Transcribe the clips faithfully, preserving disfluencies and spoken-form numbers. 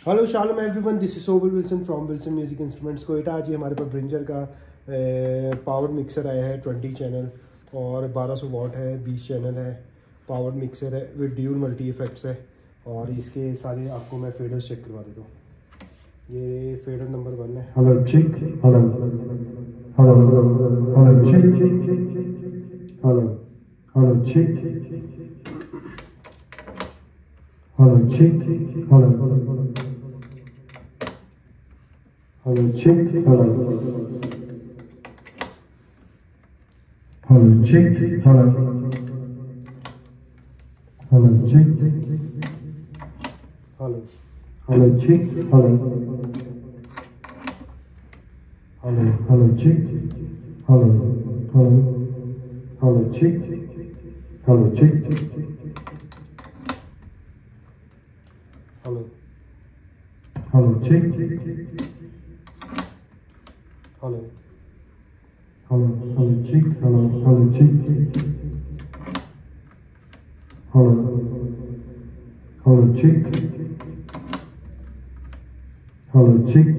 Hello शालम everyone, this is सोबल Wilson from Wilson music instruments Quetta. आज ये हमारे पास ब्रिंजर का पावर मिक्सर आया है ट्वेंटी चैनल और बारह सौ वाट है, बीस चैनल है, पावर मिक्सर है विद ड्यूल मल्टी इफेक्ट्स है। और इसके सारे आपको मैं फेडर्स चेक करवा देता हूँ। ये फेडर नंबर वन है। Hello check, hello hello hello check, hello hello check, hello check, hello hello check, hello hello check, hello hello check, hello hello check, hello hello hello check, hello hello hello check, hello check, hello hello check, hello hello hello check, hello hello check, hello hello check, hello check,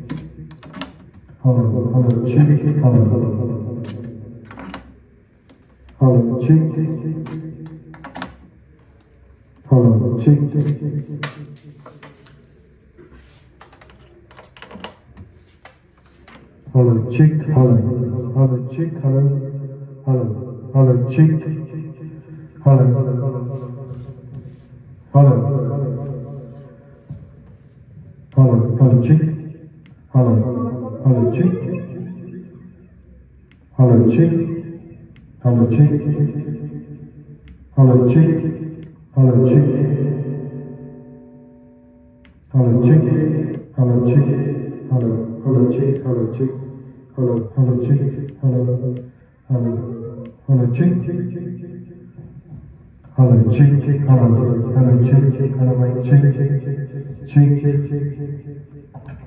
hello hello check, hello hello check, hello check, hello chick, hello hello chick, hello hello hello chick, hello hello hello hello chick, hello hello chick, hello chick, hello chick, hello chick, hello chick, hello chick, hello chick, hello hello chick, hello chick, hello hello chick, hello hello hello chick, hello chick, hello hello chick, hello my chick, chick,